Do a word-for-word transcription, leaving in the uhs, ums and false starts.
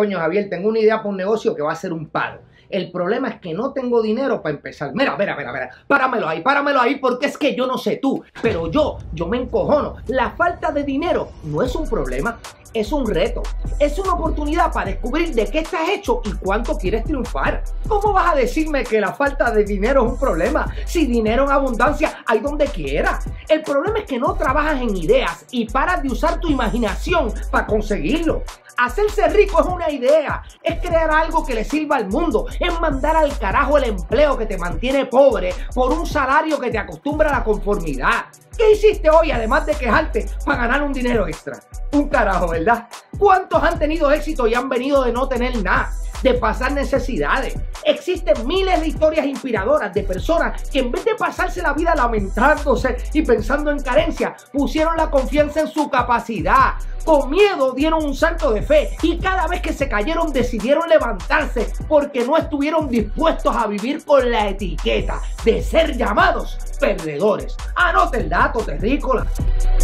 coño Javier, tengo una idea para un negocio que va a ser un palo. El problema es que no tengo dinero para empezar. Mira, mira, mira, mira, páramelo ahí, páramelo ahí, porque es que yo no sé tú, pero yo, yo me encojono. La falta de dinero no es un problema, es un reto. Es una oportunidad para descubrir de qué estás hecho y cuánto quieres triunfar. ¿Cómo vas a decirme que la falta de dinero es un problema? Si dinero en abundancia hay donde quiera. El problema es que no trabajas en ideas y paras de usar tu imaginación para conseguirlo. Hacerse rico es una idea, es crear algo que le sirva al mundo, es mandar al carajo el empleo que te mantiene pobre por un salario que te acostumbra a la conformidad. ¿Qué hiciste hoy además de quejarte para ganar un dinero extra? Un carajo, ¿verdad? ¿Cuántos han tenido éxito y han venido de no tener nada? De pasar necesidades. Existen miles de historias inspiradoras de personas que en vez de pasarse la vida lamentándose y pensando en carencia, pusieron la confianza en su capacidad. Con miedo dieron un salto de fe y cada vez que se cayeron decidieron levantarse porque no estuvieron dispuestos a vivir con la etiqueta de ser llamados perdedores. Anote el dato, terrícola.